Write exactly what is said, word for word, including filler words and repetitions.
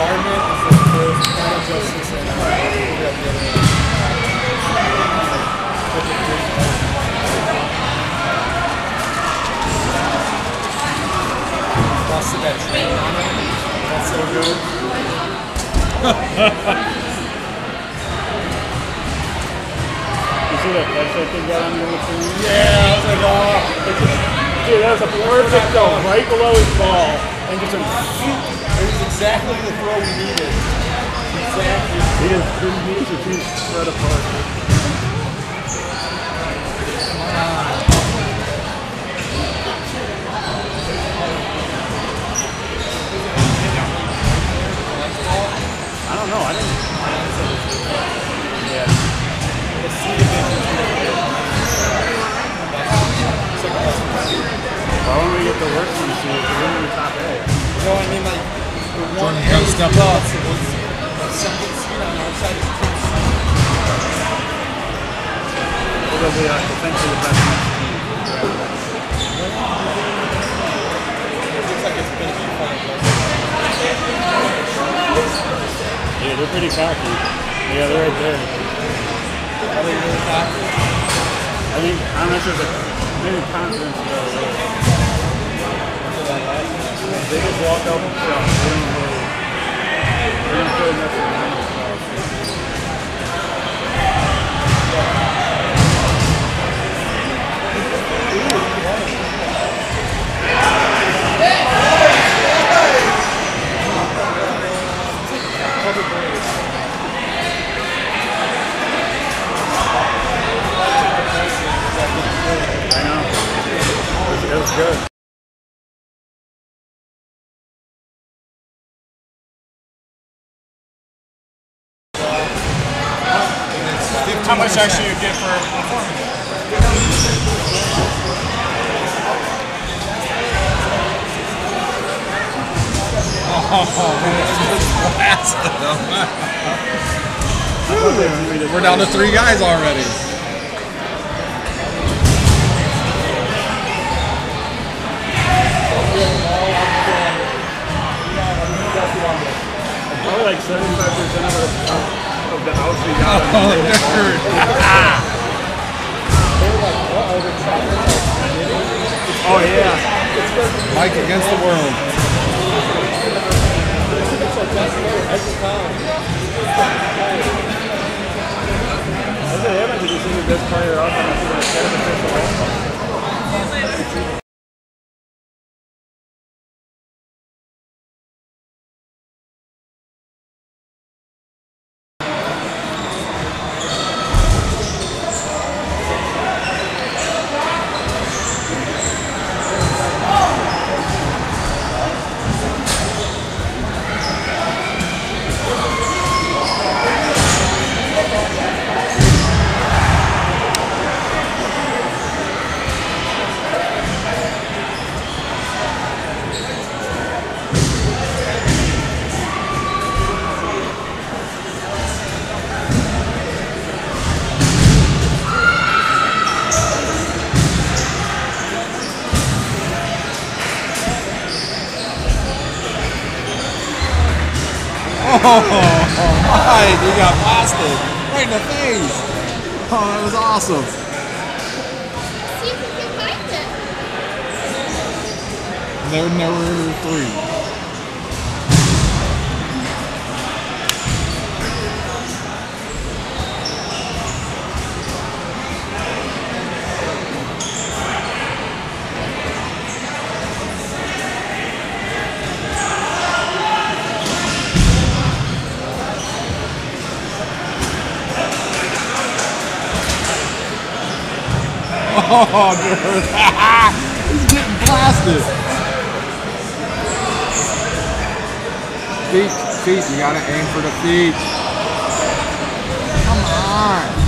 environment is the first kind of justice and uh, busted that train on it. That's so good. You see that catch that thing got on the other team? Yeah, I was like, oh. Dude, that was a perfect goal, right below his ball. And just a it was exactly the throw we needed. Exactly. He just didn't need to be spread apart. I don't know. I didn't. Yeah. Why don't we get the worst one to see if we're in the top eight? You know what I mean? Like, the one Jordan gotta step up. The second seed on our side is two seed. It'll be like potentially the best next team. It looks like it's going to be fun. Yeah, they're pretty cocky. Yeah, they're right there. Are they really cocky? I think, I'm not sure if it's maybe confidence is a little. They just walk out and stuff. They don't really, they don't really mess around with stuff. I know. It was, it was good. How much actually you get for performing? Oh, we're down to three guys already. Probably like seventy-five percent of the, of the outs we got. Oh, nerd. Oh, yeah. Mike against the world. I said, yeah, did you see the best player off on the seven official? Oh, Mike, you got blasted right in the face. Oh, that was awesome. See if we can find it. They're never three. Oh, dude. He's getting blasted. Feet, feet. You gotta aim for the feet. Come on.